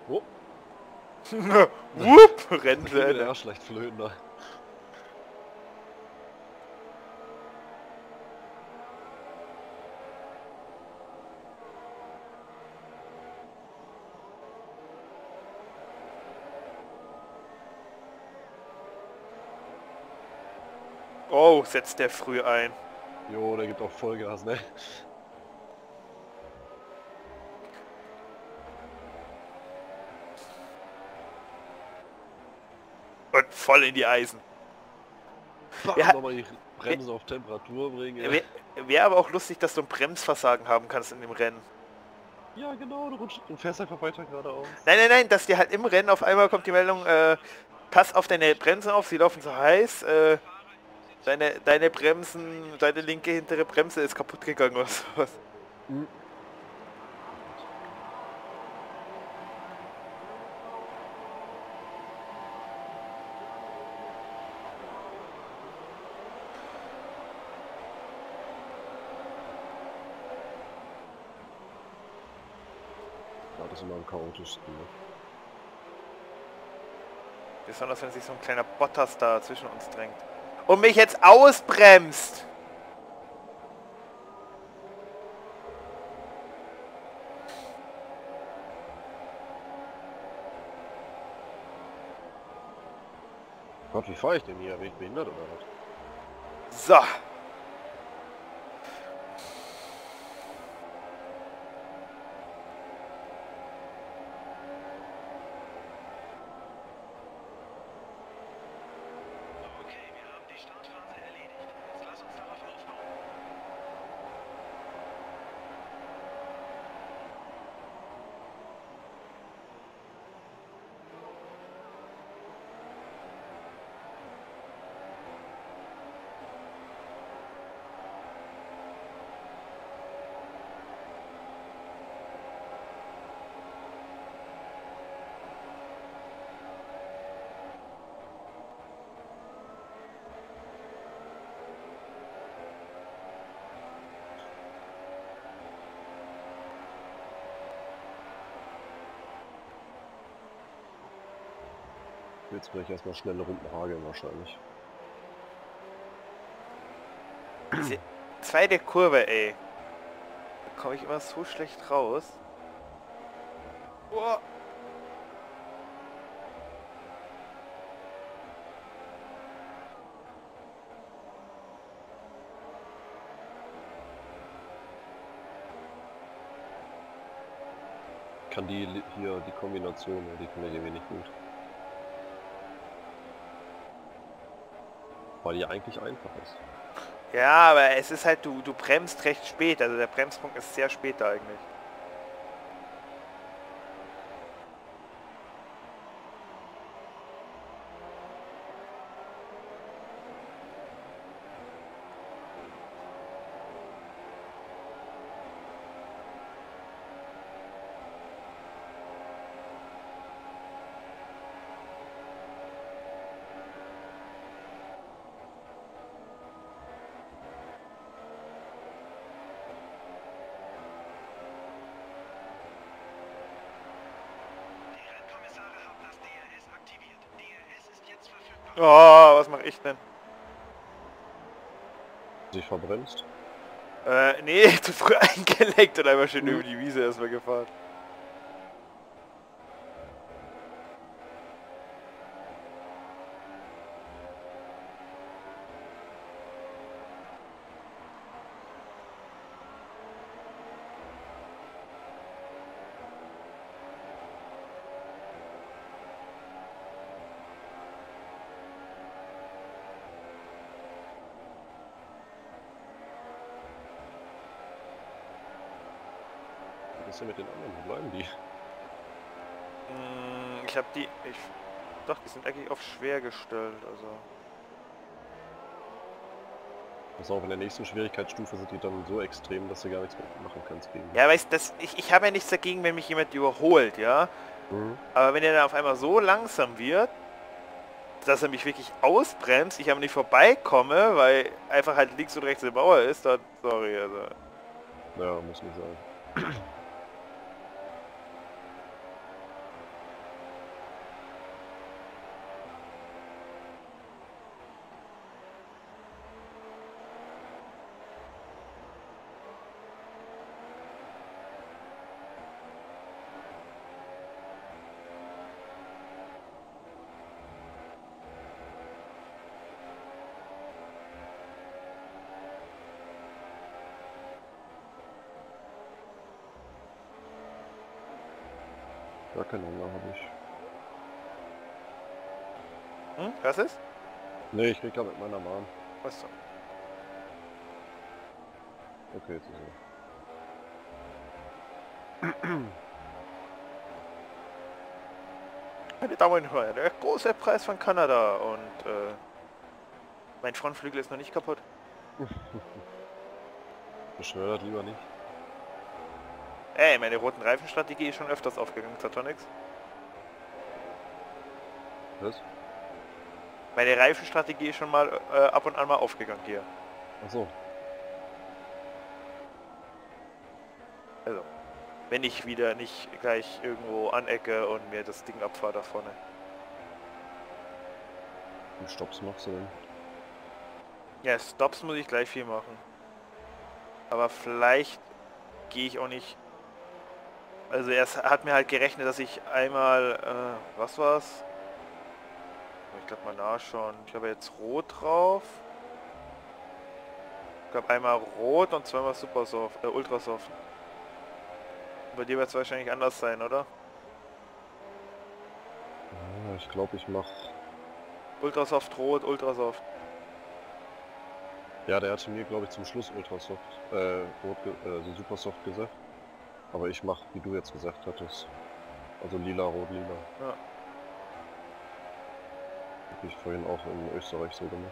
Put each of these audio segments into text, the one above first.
Oh, Wupp, rennen da sie. geht der Arsch leicht flöten da. Oh, setzt der früh ein. Jo, der gibt auch Vollgas, ne? Und voll in die Eisen. Bam, Ja, nochmal die Bremse auf Temperatur bringen. Ja, wäre aber auch lustig, dass du ein Bremsversagen haben kannst in dem Rennen. ja genau, du fährst einfach weiter geradeaus. Nein, nein, nein, dass dir halt im Rennen auf einmal kommt die Meldung, pass auf deine Bremsen auf, sie laufen so heiß, deine Bremsen, deine linke hintere Bremse ist kaputt gegangen oder sowas. Hm. Ja, das ist immer am chaotischsten, ne? Besonders wenn sich so ein kleiner Bottas da zwischen uns drängt. Und mich jetzt ausbremst! Gott, wie fahre ich denn hier? Bin ich behindert oder was? So. Okay, wir haben die Startphase erledigt. Jetzt lass uns darauf aufbauen. Jetzt will ich erstmal schnelle Runden hageln wahrscheinlich. Diese zweite Kurve, ey. Da komme ich immer so schlecht raus. Oh. Kann die hier, die Kombination, die finde ich irgendwie nicht gut. Weil die eigentlich einfach ist. Ja, aber es ist halt, du bremst recht spät. Also der Bremspunkt ist sehr spät da eigentlich. Die Rennkommissare haben das DRS aktiviert. DRS ist jetzt verfügbar. Oh, was mache ich denn? Sich verbremst. Nee, zu früh eingelenkt und einfach schön Mhm. über die Wiese erstmal gefahren. Was ist denn mit den anderen? Wo bleiben die? Ich habe die... Doch, die sind eigentlich auf schwer gestellt, also... Pass auf, in der nächsten Schwierigkeitsstufe sind die dann so extrem, dass du gar nichts mehr machen kannst gegen die. Ja, weißt du, ich habe ja nichts dagegen, wenn mich jemand überholt, ja? Mhm. Aber wenn er dann auf einmal so langsam wird, dass er mich wirklich ausbremst, ich aber nicht vorbeikomme, weil einfach halt links und rechts eine Mauer ist, dann... Sorry, also... Ja, muss nicht sein. Gar keinen Hunger habe ich. Was ist? Nee, ich krieg da mit meiner Mom. Was so? Okay, jetzt ist Meine Damen und Herren, der große Preis von Kanada und mein Frontflügel ist noch nicht kaputt. Beschwört lieber nicht. Ey, meine roten Reifenstrategie ist schon öfters aufgegangen, Zatonix. Was? Meine Reifenstrategie ist schon mal ab und an mal aufgegangen hier. Achso. Also, wenn ich wieder nicht gleich irgendwo anecke und mir das Ding abfahre da vorne. Wie Stopps machst du denn? Ja, Stops muss ich gleich viel machen. Aber vielleicht gehe ich auch nicht... Also er hat mir halt gerechnet, dass ich einmal... was war's? Ich glaube mal nachschauen. Ich habe jetzt Rot drauf. Ich glaube einmal Rot und zweimal Supersoft, Ultrasoft. Bei dir wird es wahrscheinlich anders sein, oder? Ja, ich glaube, ich mach... Ultrasoft Rot, Ultrasoft. Ja, der hatte mir, glaube ich, zum Schluss Ultrasoft, also Supersoft gesagt. Aber ich mach, wie du jetzt gesagt hattest. Also lila, rot, lila. Ja. Hab ich vorhin auch in Österreich so gemacht.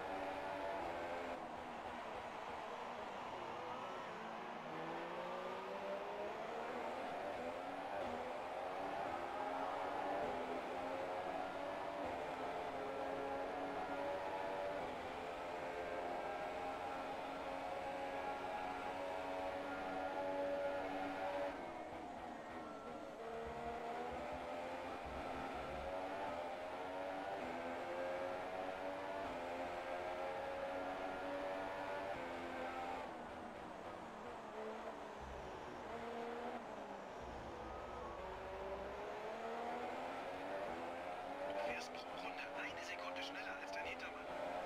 Du fährst pro Runde 1 Sekunde schneller als dein Hintermann.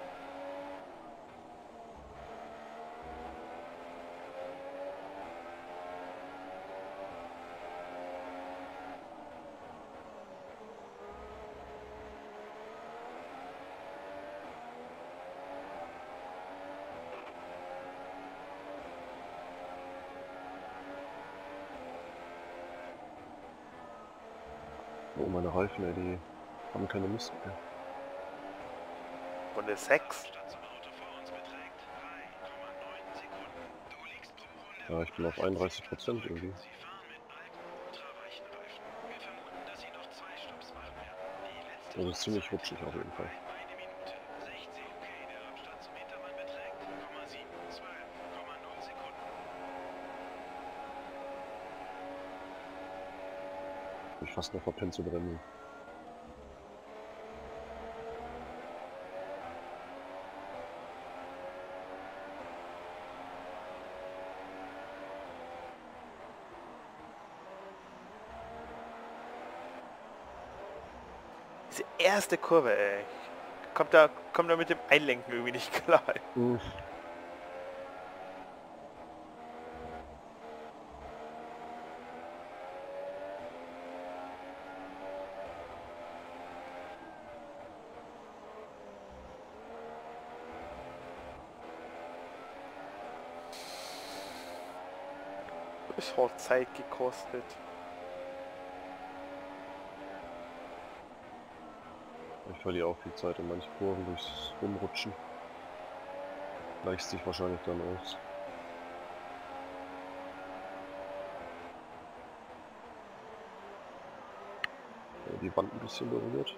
Oh, meine Reifen, ey, die haben keine Lust mehr. Runde 6. Abstand zum Auto vor uns beträgt 3,9 Sekunden. Du liegst pro Runde Ja, ich bin auf 31% irgendwie. Sie fahren mit alten, ultraweichen Reifen. Wir vermuten, dass sie noch 2 Stopps machen werden. Die letzte Das ist ziemlich rutschig auf jeden Fall. Eine Minute 16. Okay, der Abstand zum Hintermann beträgt 12,0 Sekunden. Ich fast noch verpennt zu bremsen. Diese erste Kurve, ey. Kommt da mit dem Einlenken irgendwie nicht klar. Das hat Zeit gekostet. Ich verliere auch viel Zeit in manchen Kurven durchs Rumrutschen. Gleicht sich wahrscheinlich dann aus. Ja, die Wand ein bisschen berührt.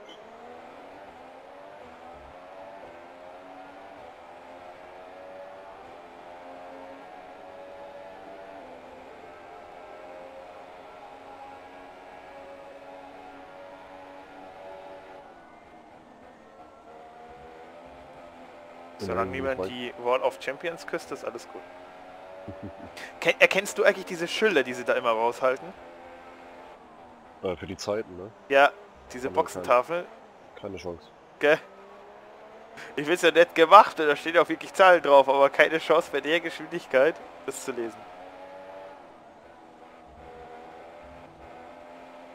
Solange ich niemand weiß- die Wall of Champions küsst, ist alles gut. Erkennst du eigentlich diese Schilder, die sie da immer raushalten? Für die Zeiten, ne? Ja, diese Aber Boxentafel. Keine Chance. Gell? Ich will's ja nett gemacht, da steht auch wirklich Zahlen drauf, aber keine Chance bei der Geschwindigkeit, das zu lesen.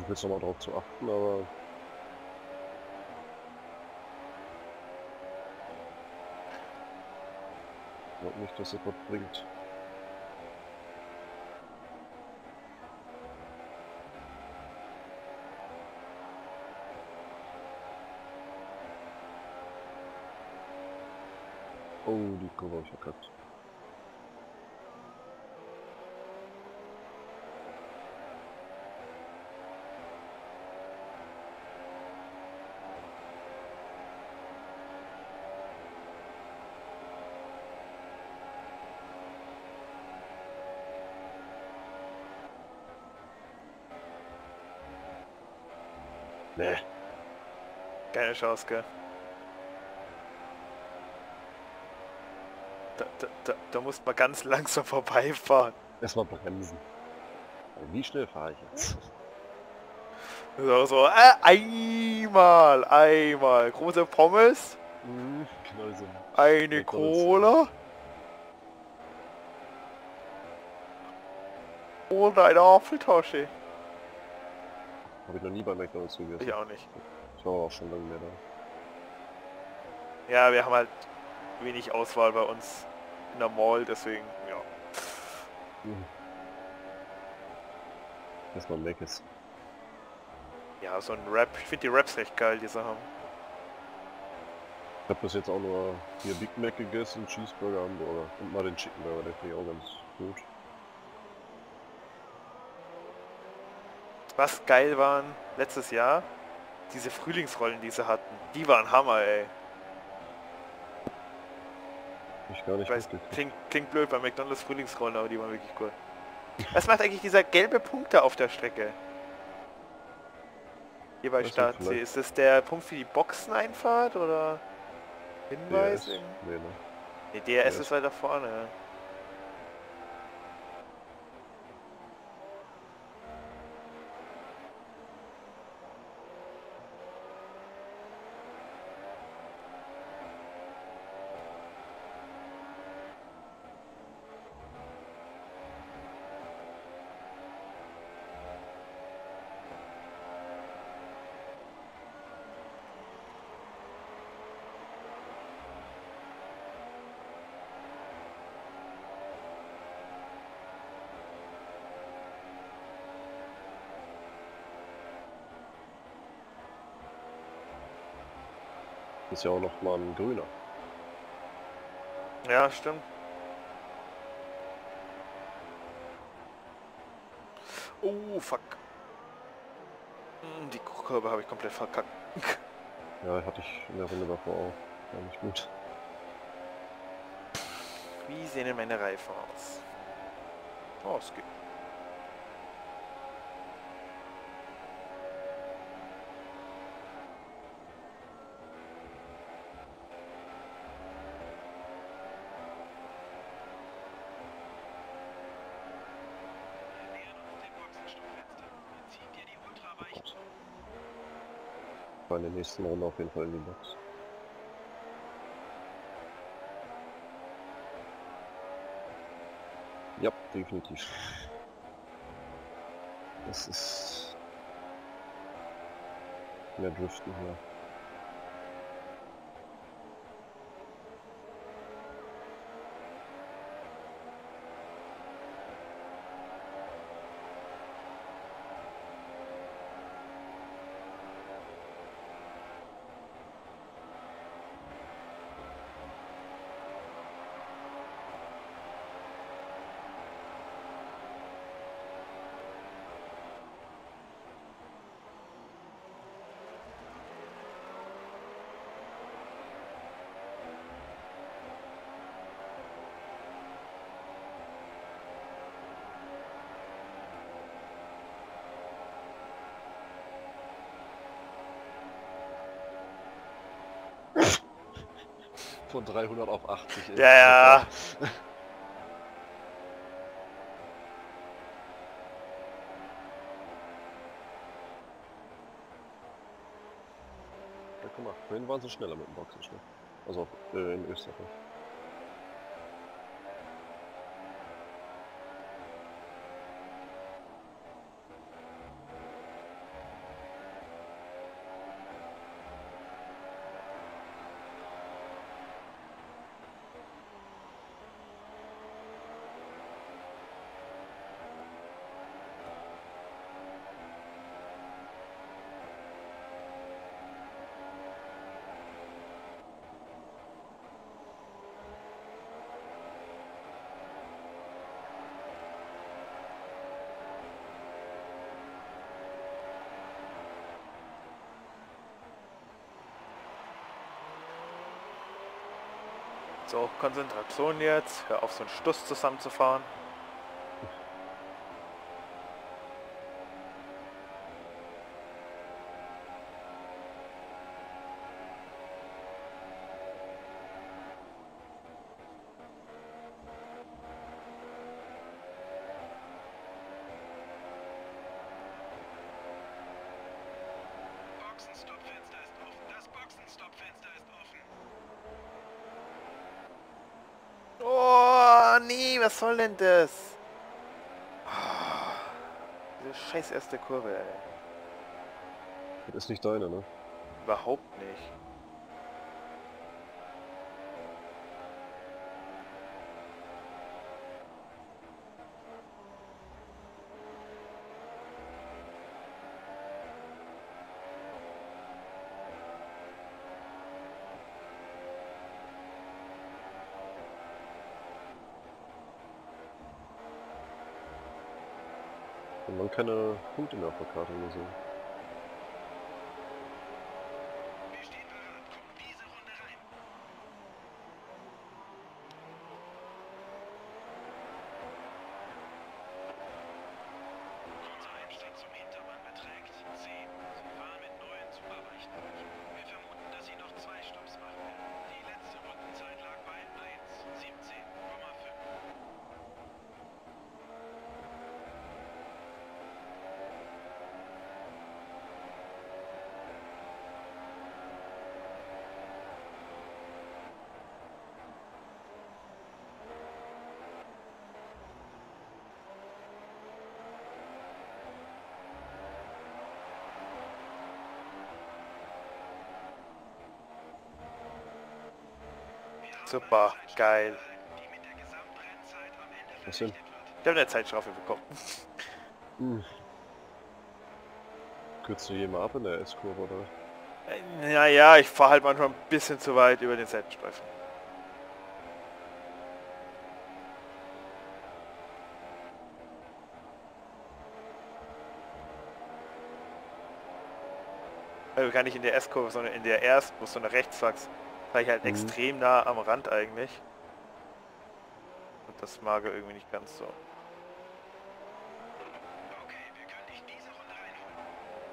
versuche jetzt nochmal drauf zu achten, aber... Ich glaube nicht, dass es was bringt. Oh, die Kurve habe ich verkackt. Nee. Keine Chance, gell? Da muss man ganz langsam vorbeifahren. Erstmal bremsen. Wie schnell fahre ich jetzt? So, einmal. Große Pommes, Genau so. eine McDonald's. Cola und eine Apfeltasche. Habe ich noch nie bei McDonald's gegessen. Ich auch nicht. Ich war aber auch schon lange mehr da. Ja, wir haben halt wenig Auswahl bei uns in der Mall, deswegen, ja. Erstmal Mc's. Ja, so ein Wrap. Ich finde die Wraps recht geil, die sie haben. Ich habe bis jetzt auch nur hier Big Mac gegessen, Cheeseburger, Hamburger und mal den Chicken Burger, der finde ich auch ganz gut. Was geil waren letztes Jahr, diese Frühlingsrollen, die sie hatten. Die waren Hammer, ey. Ich gar nicht Ich weiß, mitgekriegt. klingt blöd bei McDonald's Frühlingsrollen, aber die waren wirklich cool. Was macht eigentlich dieser gelbe Punkt da auf der Strecke? Hier bei Weiß nicht, Start C. vielleicht. Ist das der Punkt für die Boxeneinfahrt oder Hinweis? DRS? Nee, ne? Ne, DRS DRS. ist weiter vorne. Ist ja auch noch mal ein grüner. Ja, stimmt. Oh, fuck. Die Kurve habe ich komplett verkackt. Ja, hatte ich in der Runde davor auch. War nicht gut. Wie sehen denn meine Reifen aus? Oh, es geht. Nähern uns dem Boxenstoffenster. Zieht dir die ultraweichen. Gott. War in der nächsten Runde auf jeden Fall in die Box. Ja, definitiv. Das ist mehr Driften hier. Von 300 auf 80. Ja, ja. Ja, guck mal, vorhin waren sie schneller mit dem Boxenstoff. Also in Österreich. So, Konzentration jetzt. Hör auf, so einen Stuss zusammenzufahren. Boxenstoppfenster ist offen. Das Boxenstoppfenster ist offen. Oh, nee, was soll denn das? Diese scheiß erste Kurve, ey. Das ist nicht deine, ne? Überhaupt nicht. Und man keine Punkte mehr auf der Karte gesehen. Wir stehen parat. Kommt diese Runde rein. Unser Einstand zum Hintermann beträgt 10. Sie fahren mit neuen Superleichtwaffen. Wir vermuten, dass Sie noch 2 Stopps machen werden. Die letzte Rundenzeit lag bei 1:17,5. Wir haben Super, eine Zeitstrafe geil. erhalten, die mit der Gesamtrennzeit am Ende Was denn? verrechnet wird. Ich habe eine Zeitstrafe bekommen. Kürzt du jemand ab in der S-Kurve oder? Naja, ich fahre halt manchmal ein bisschen zu weit über den Seitenstreifen. Also gar nicht in der S-Kurve, sondern in der ersten, wo du nach rechts sagst, fahre ich halt extrem nah am Rand eigentlich. Und das mag er irgendwie nicht ganz so. Okay, wir können dich diese Runde reinholen.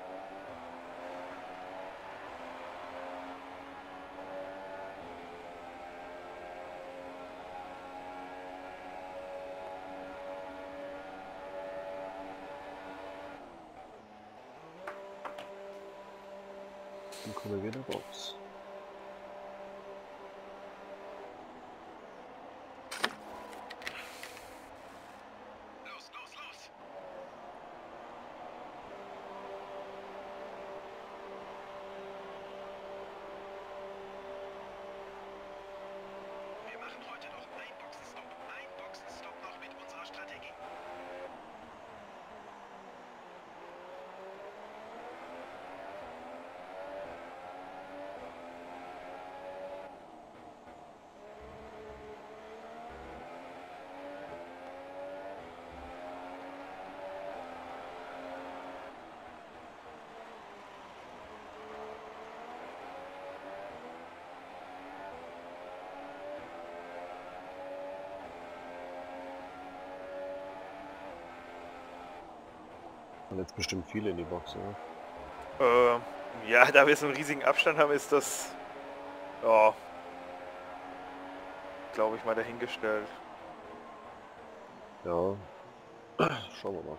Dann kommen wir wieder raus. Los, los, los! Wir machen heute noch einen Boxenstopp. Ein Boxenstopp noch mit unserer Strategie. Und jetzt bestimmt viele in die Box, oder? Ja, da wir so einen riesigen Abstand haben, ist das, ja, glaube ich mal dahingestellt. Ja. Schauen wir mal.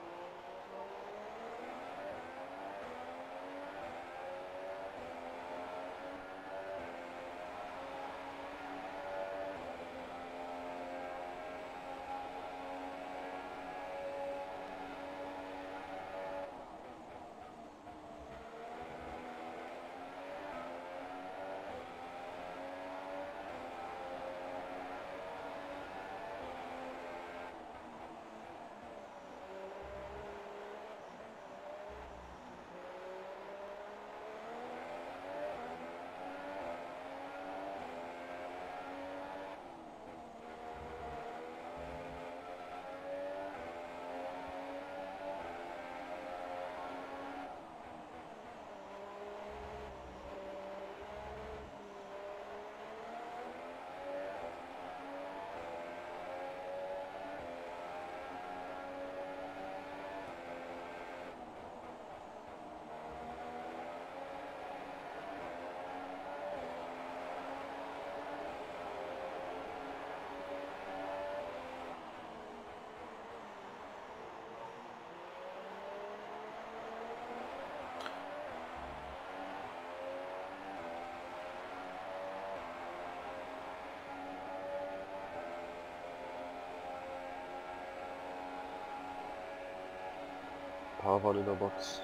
paar waren in der Box.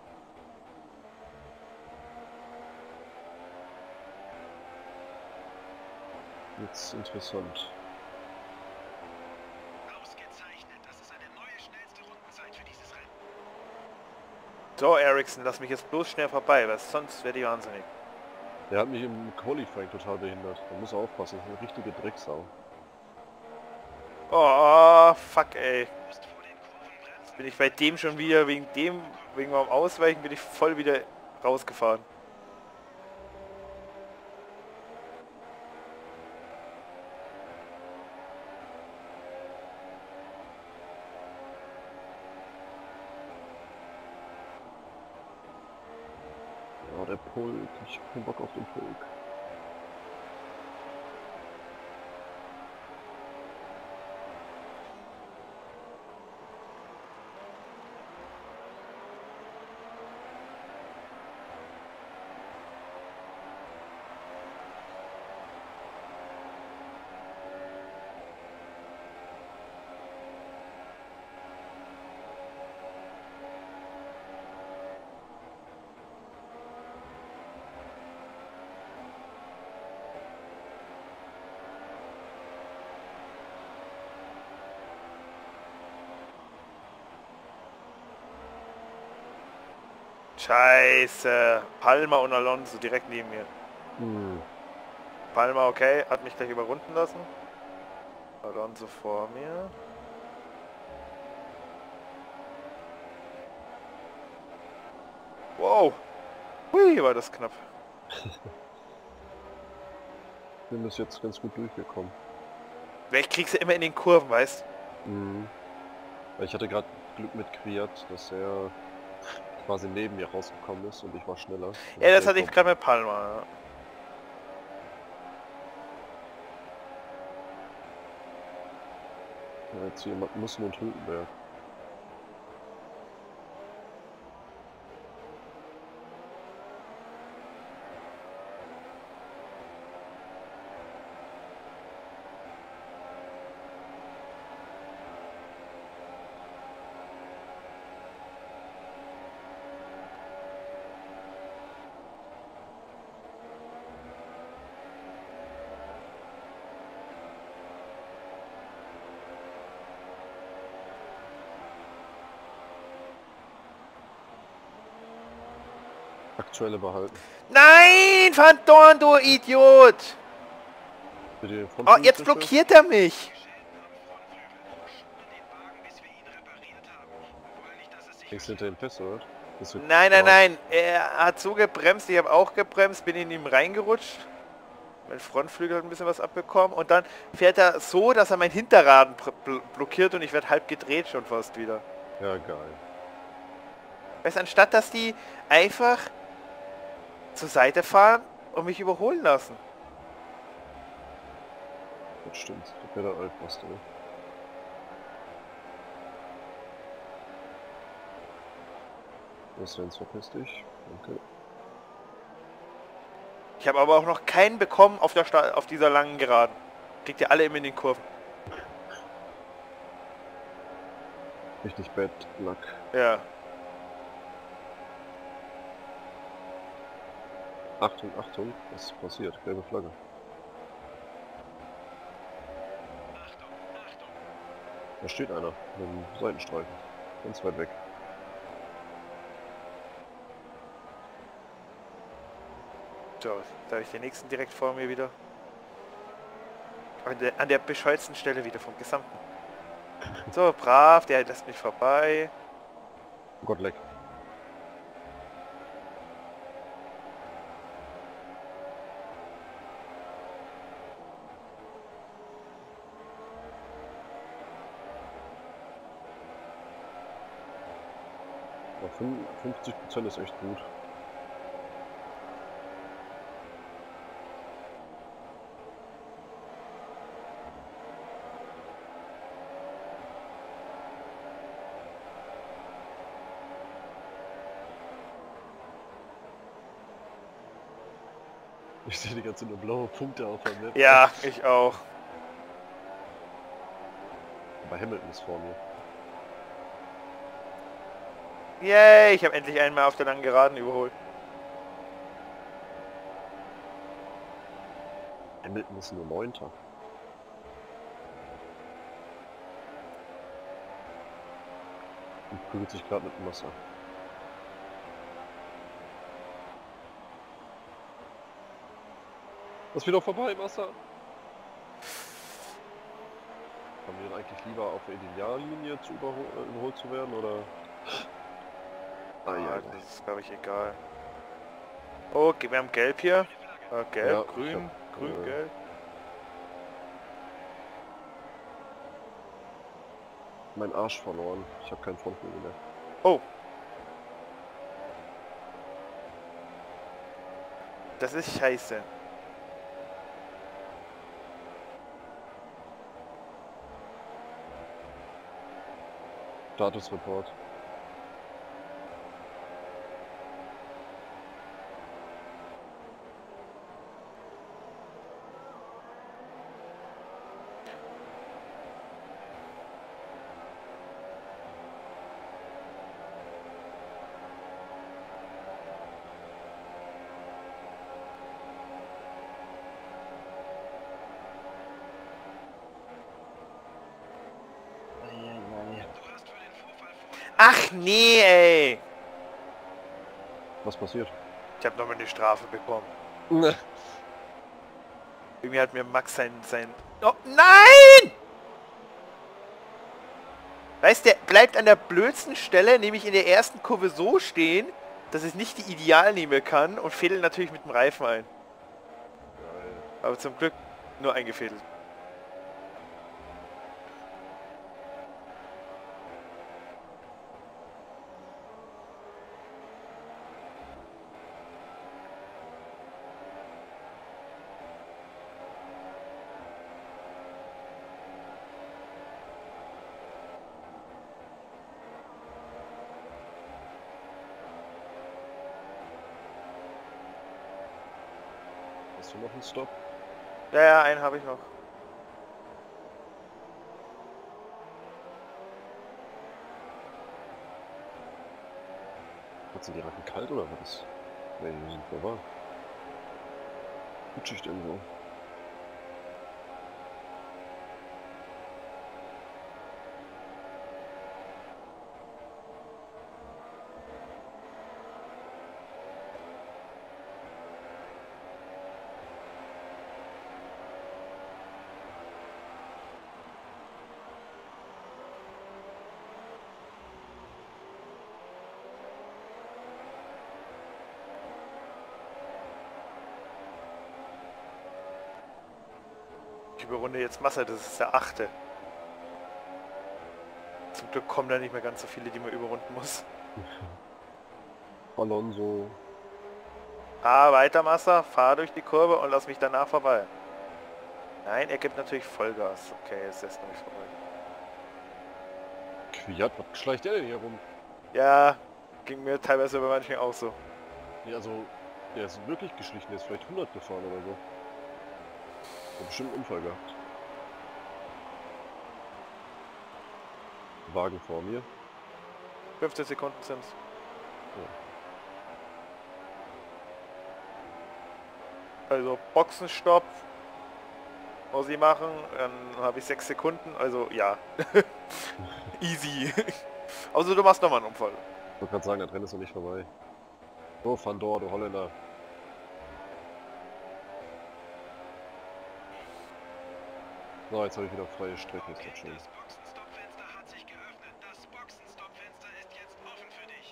Jetzt interessant. Ausgezeichnet. Das ist eine neue schnellste Rundenzeit für dieses Rennen. So, Ericsson, lass mich jetzt bloß schnell vorbei, weil sonst werde ich wahnsinnig. Der hat mich im Qualifying total behindert. Da muss er aufpassen, das ist eine richtige Drecksau. Oh, fuck, ey. Du musst vor den Kurven bremsen. Bin ich bei dem schon wieder, wegen meinem Ausweichen bin ich voll wieder rausgefahren. Ja, der Pulk. Ich hab keinen Bock auf den Pulk. Scheiße. Palmer und Alonso direkt neben mir. Hm. Palmer, okay, hat mich gleich überrunden lassen. Alonso vor mir. Wow. Hui, war das knapp. Ich bin bis jetzt ganz gut durchgekommen. Ich krieg's ja immer in den Kurven, weißt? Mhm. Ich hatte gerade Glück mit Kwiat, dass er quasi neben mir rausgekommen ist und ich war schneller. Ja, das hatte ich gerade mit Palmer. Ja. Ja, jetzt hier Mussen und Hülkenberg. Aktuelle behalten. Nein, Van Dorn, du Idiot! Für die Oh, Frontflügel jetzt zerstören? blockiert er mich! Schonen den Wagen, bis wir ihn repariert haben. Wir wollen nicht, dass es sich Hängst du hinter ihm fest, oder? Das wird- Nein, nein, Boah. nein. Er hat so gebremst, ich habe auch gebremst, bin in ihm reingerutscht. Mein Frontflügel hat ein bisschen was abbekommen und dann fährt er so, dass er mein Hinterrad blockiert und ich werde halb gedreht schon fast wieder. Ja, geil. Weißt du, anstatt dass die einfach zur Seite fahren und mich überholen lassen. Das stimmt. Das wäre der Altpost, oder? Das Renz verpiss dich. Danke. Ich habe aber auch noch keinen bekommen auf auf dieser langen Geraden. Kriegt ihr alle immer in den Kurven. Richtig bad luck. Ja. Achtung, Achtung, was ist passiert? Gelbe Flagge. Achtung, Achtung. Da steht einer mit dem Seitenstreifen. Ganz weit weg. So, da habe ich den nächsten direkt vor mir wieder. An der bescheuertsten Stelle wieder vom Gesamten. So, brav, der lässt mich vorbei. Oh Gott, leck. Aber 50% ist echt gut. Ich sehe die ganze nur blaue Punkte auf der Map. Ja, ich auch. Aber Hamilton ist vor mir. Yay, ich habe endlich einmal auf der langen Geraden überholt. Hamilton ist nur 9. Und prügelt sich gerade mit Massa. Das ist wieder vorbei, Massa. Haben wir denn eigentlich lieber auf der Ideallinie zu überholt zu werden, oder? Ah, ja, Das ist, glaube ich, egal. Oh, okay, wir haben Gelb hier. Gelb, Ja, Grün, Grün, Gelb. Mein Arsch verloren. Ich habe keinen Frontflügel mehr. Oh. Das ist scheiße. Statusreport. Du hast für den Vorfall vorher Ach nee, ey. Was passiert? Ich habe nochmal eine Strafe bekommen. Irgendwie hat mir Max sein... Oh, nein! Weißt du, der bleibt an der blödsten Stelle, nämlich in der ersten Kurve so stehen, dass es nicht die Ideallinie kann und fädelt natürlich mit dem Reifen ein. Geil. Aber zum Glück nur eingefädelt. Hast du noch einen Stop? Ja, ja, einen habe ich noch. Hat sie die Racken kalt oder was? Nee, die sind voll warm. Rutschig denn so? Ich überrunde jetzt Massa, das ist der 8. Zum Glück kommen da nicht mehr ganz so viele, die man überrunden muss. Alonso. Weiter Massa, fahr durch die Kurve und lass mich danach vorbei. Nein, er gibt natürlich Vollgas. Okay, jetzt ist noch nicht vorbei. Quiat, was schleicht der denn hier rum? Ja, ging mir teilweise bei manchen auch so. Nee, also, der ist wirklich geschlichen, der ist vielleicht 100 gefahren oder so. Hat bestimmt einen Unfall gehabt. Wagen vor mir. 15 Sekunden sind's. Also Boxenstopp muss ich machen, dann habe ich 6 Sekunden, also ja. Easy. Also du machst nochmal einen Unfall. Ich wollte gerade sagen, das Rennen ist noch nicht vorbei. Oh, Van Dor, du Holländer. So, jetzt habe ich wieder freie Strecke, ist Okay, das schön. das Boxenstoppfenster hat sich geöffnet. Das Boxenstoppfenster ist jetzt offen für dich.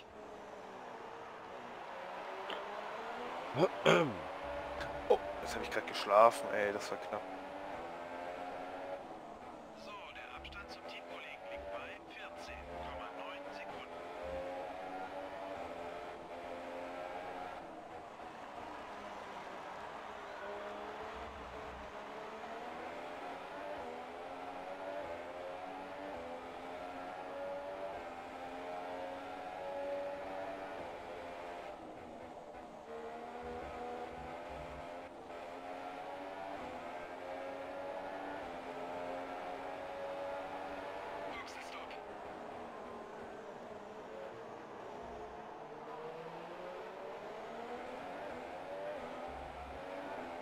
Oh, jetzt habe ich gerade geschlafen, ey, das war knapp. So, der Abstand zum Teamkollegen liegt bei 14,9 Sekunden.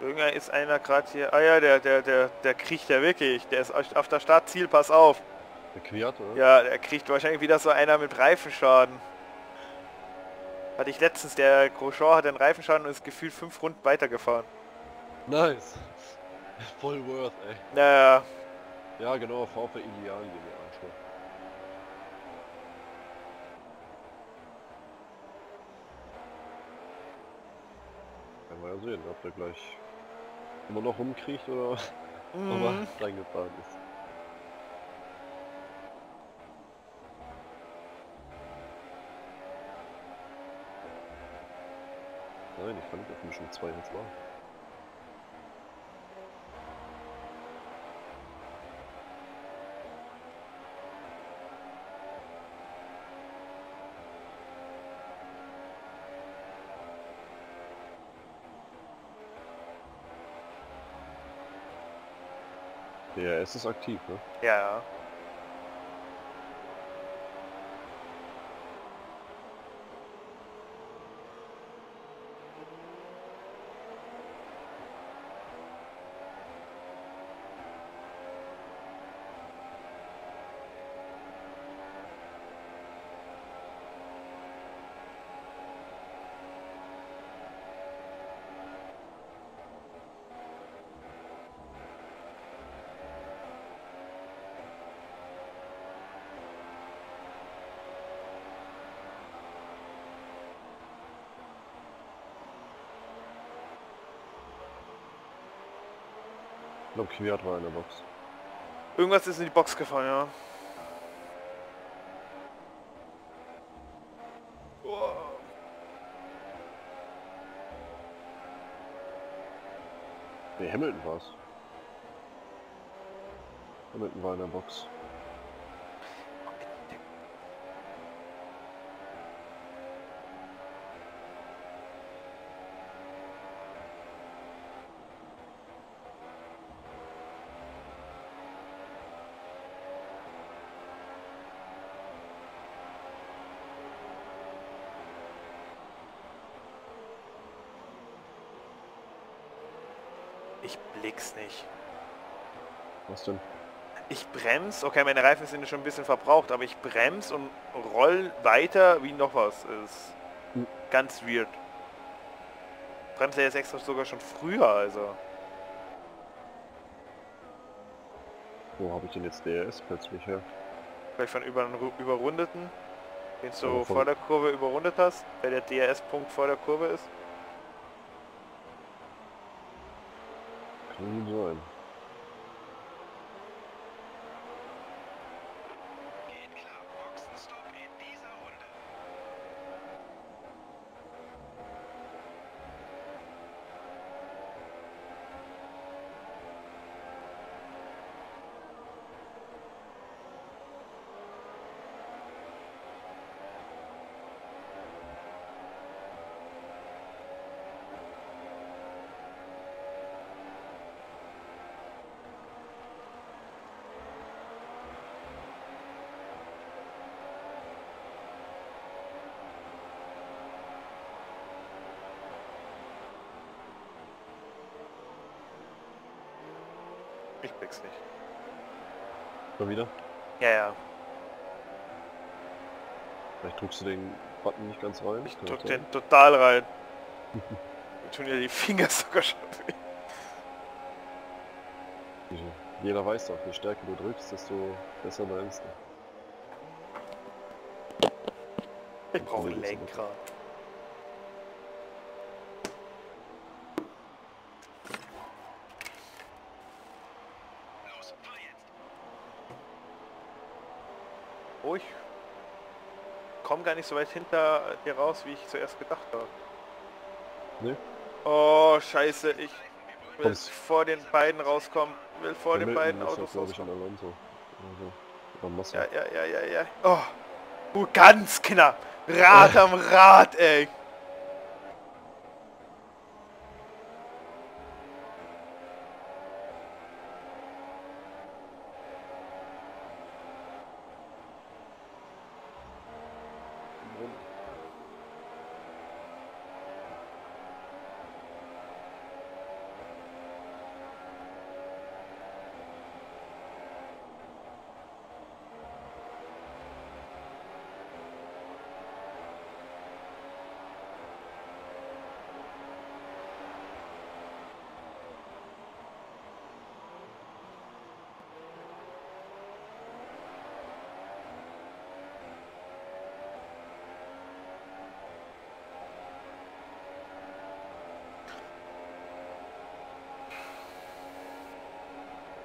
Irgendwer ist einer gerade hier. Ah ja, der kriegt ja wirklich. Der ist auf der Startziel, pass auf. Der Quiat, oder? Ja, der kriegt wahrscheinlich wieder so einer mit Reifenschaden. Hatte ich letztens, der Grosjean hat einen Reifenschaden und ist gefühlt 5 Runden weitergefahren. Nice. Voll worth, ey. Naja, Ja, genau, VfL Ideal GmbH schon. Werden wir ja sehen, ob der gleich immer noch rumkriecht oder ob er reingefahren ist. Nein, ich fand auf Mission 2 jetzt mal. Der es ist aktiv, ne? ja, ja. Ich glaube, Quiat war in der Box. Irgendwas ist in die Box gefallen, ja. Oh. Ne, Hamilton war's. Hamilton war in der Box. Ich blick's nicht. Was denn? Ich bremse, okay, meine Reifen sind schon ein bisschen verbraucht, aber ich bremse und roll weiter wie noch was. Ist ganz weird. Bremse jetzt extra sogar schon früher, also. Wo habe ich denn jetzt DRS plötzlich her? Vielleicht von Überrundeten, den du Aber vor der Kurve überrundet hast, weil der DRS-Punkt vor der Kurve ist. Kann sein. Geht klar. Boxenstopp in dieser Runde. Ich blick's nicht. Schon wieder? Ja, ja. Vielleicht drückst du den Button nicht ganz rein. Ich Kann drück das sein? den total rein. Mir tun ja die Finger sogar schon weh. Jeder weiß doch, je stärker du drückst, desto besser bremst du. Ich brauche ein Lenkrad. Los, fahr jetzt. Oh, ich komme gar nicht so weit hinter dir raus, wie ich zuerst gedacht habe. Ne? Oh, scheiße, ich will Kommst. vor den beiden rauskommen. Will vor den beiden Autos glaube ich, an rauskommen. Alonso. Also, oder Massa. Ja. Oh, ganz knapp. Rad am Rad, ey.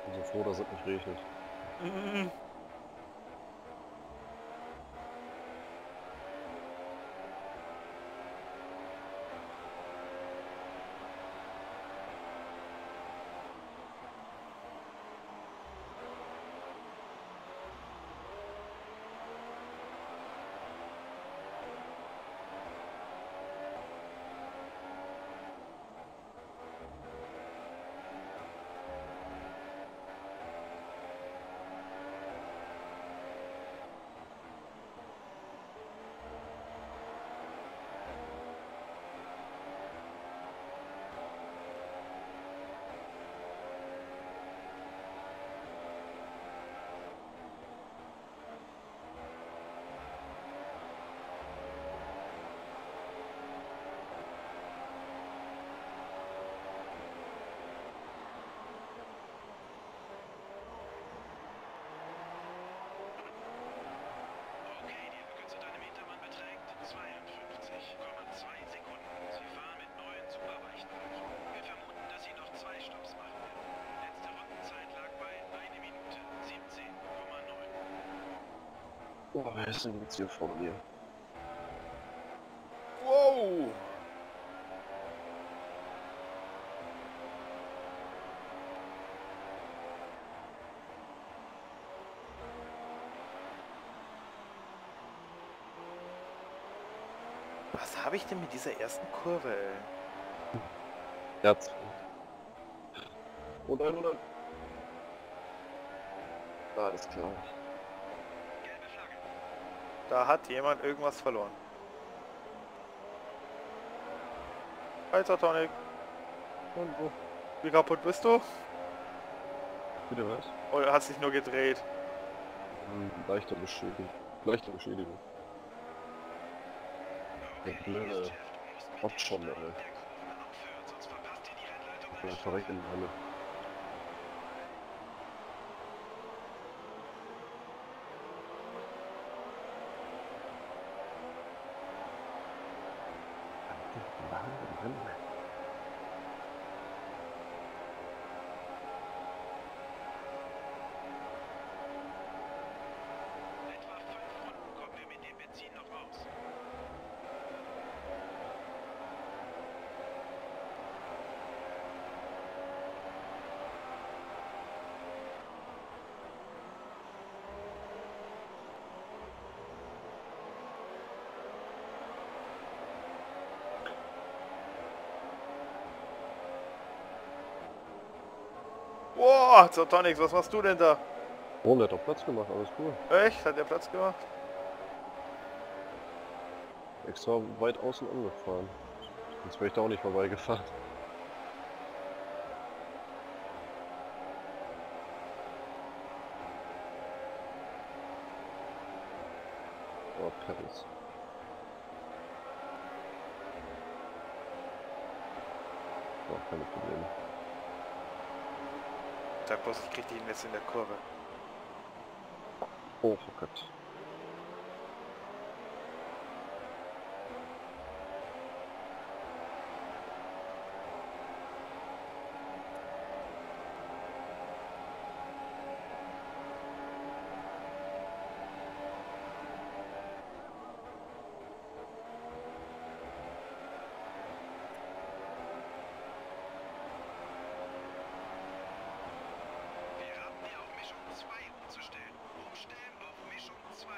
bin so froh, dass es nicht regnet. Mhm. Okay, die Lücke zu deinem Hintermann beträgt 52,2 Sekunden. Sie fahren mit neuen Superweichen durch. Wir vermuten, dass sie noch 2 Stopps machen werden. Letzte Rundenzeit lag bei 1 Minute 17,9. Oh, wer ist denn jetzt hier vor mir? Wow! Was habe ich denn mit dieser ersten Kurve, ey? Herz. Und 100. Alles klar. Gelbe Flagge. Da hat jemand irgendwas verloren. Hi, Tonic. Und wo? Wie kaputt bist du? Bitte was? Oder hat sich nur gedreht? Leichter Beschädigung. Leichte Beschädigung. Der blöde Bot schon, ey. Der Kurven aufhören, sonst verpasst ihr die Rennleitung an Ja, der verreckt in die Halle. Etwa 5 Runden kommen wir mit dem Benzin noch aus. Boah, Zotonix, was machst du denn da? Oh, der hat doch Platz gemacht, alles cool. Echt? Hat der Platz gemacht? Extra weit außen angefahren. Sonst wäre ich da auch nicht vorbeigefahren. Oh, Paris. Oh, keine Probleme. Sag bloß, ich krieg den jetzt in der Kurve. Oh, oh Gott. Wir raten dir auf Mischung 2 umzustellen. Umstellen auf Mischung 2.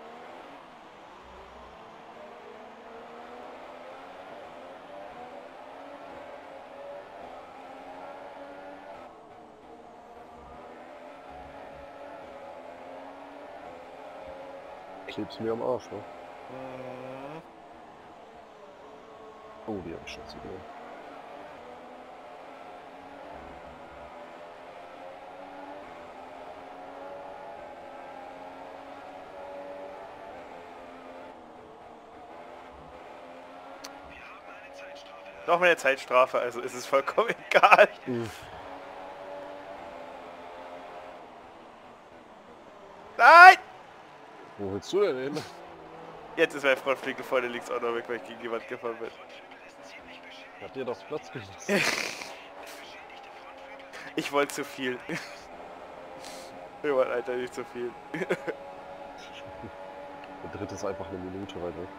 Klebst mir am Arsch, ne? Mhm. Oh, die hab ich schon gesehen. Wir haben eine Zeitstrafe. Noch mehr eine Zeitstrafe, also ist es vollkommen egal. Nein! Wo willst du denn hin? Jetzt ist mein Frontflügel vorne links auch noch weg, weil ich gegen jemand gefahren bin. Frontflügel ist ziemlich beschädigt. Hat dir doch Platz gelassen. Der beschädigte Frontflügel wird Ich wollte zu viel. eingesetzt. Wir waren Alter nicht so viel. Der dritte ist einfach eine Minute weit weg.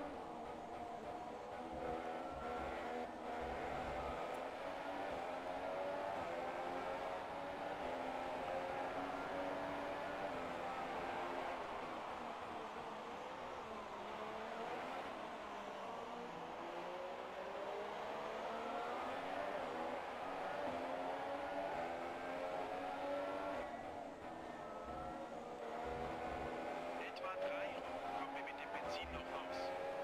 Etwa 3 Runden kommen wir mit dem Benzin noch raus.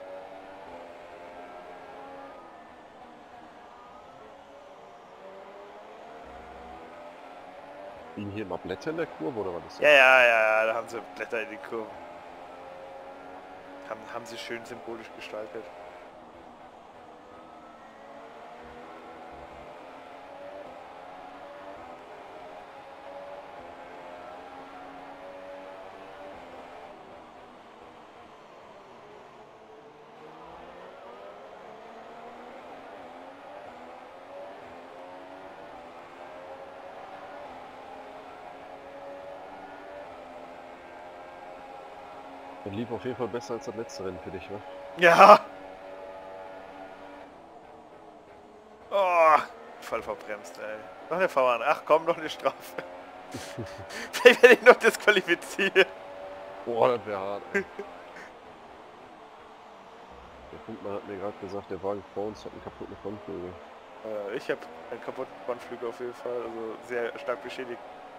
Liegen hier immer Blätter in der Kurve oder was ist Ja, das? ja, da haben sie Blätter in den Kurven. Haben sie schön symbolisch gestaltet. Der lief auf jeden Fall besser als das letzte Rennen für dich, ne? Ja! Oh, voll verbremst, ey. Noch eine Fahrbahn. Ach komm, noch eine Strafe. Vielleicht werde ich noch disqualifiziert. Boah, das wäre hart, ey. Der Punktmann hat mir gerade gesagt, der Wagen vor uns hat einen kaputten Frontflügel. Ich habe einen kaputten Frontflügel auf jeden Fall, also sehr stark beschädigt.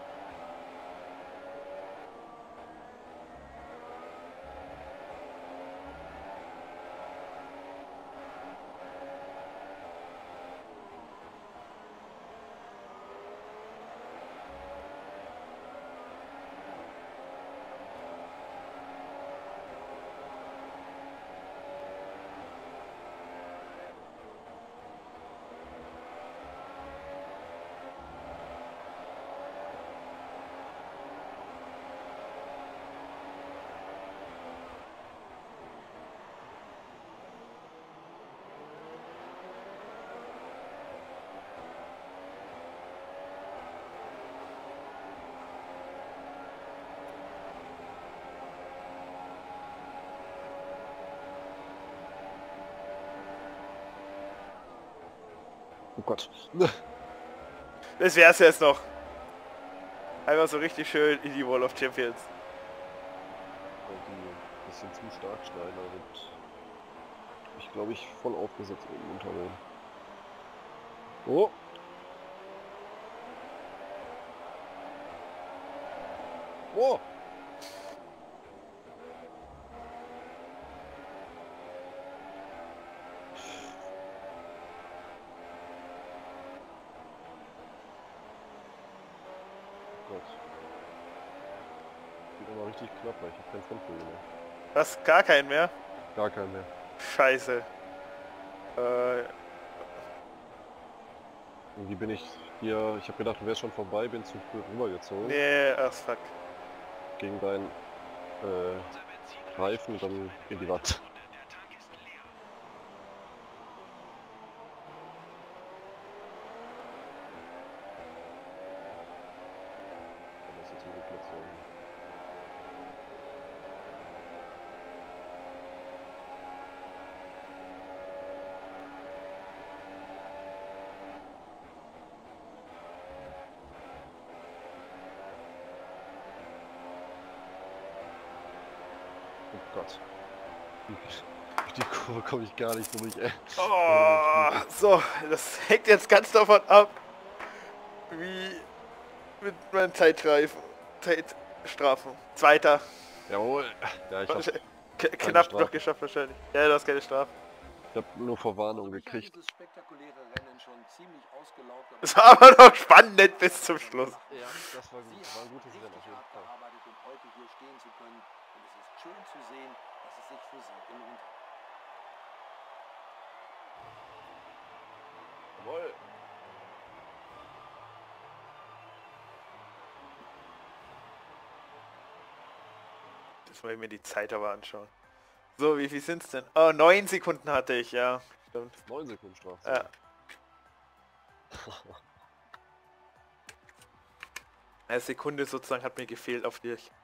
Oh Gott. Das wär's jetzt noch. Einfach so richtig schön in die Wall of Champions. Weil die ein bisschen zu stark schneiden, da wird ich glaube ich voll aufgesetzt oben unterwegs. Oh! Oh! Gott. Geht immer richtig knapp, weil ich habe keinen Frontflügel mehr. Was? Gar keinen mehr? Gar keinen mehr. Scheiße. Irgendwie bin ich hier, ich habe gedacht, du wärst schon vorbei, bin zu früh rübergezogen. Nee, ach fuck. Gegen deinen Unser Benzin Reifen und dann in die Wand. Runde. Der Tank ist leer. Das ist jetzt eine Rücklation. Oh Gott. Durch die Kurve komme ich gar nicht durch, ey. Oh, so, das hängt jetzt ganz davon ab, wie mit meinen Zeitstrafen. Zweiter. Jawohl. Ja, ich habe Knapp Strafe. noch geschafft wahrscheinlich. Ja, du hast keine Strafe. nur Verwarnung gekriegt. Dieses spektakuläre Rennen schon ziemlich ausgelaugt, aber Es war aber noch spannend bis zum Schluss. Ja, das war gut. War ein gutes richtig Rennen auf jeden hart Fall. gearbeitet, um heute hier stehen zu können. Und es ist schön zu sehen, dass es sich für sie gelohnt hat. Jawohl. Jetzt muss ich mir die Zeit aber anschauen. So, wie viel sind's denn? Oh, 9 Sekunden hatte ich, ja. Stimmt. 9 Sekunden Strafe. Ja. Eine Sekunde sozusagen hat mir gefehlt auf die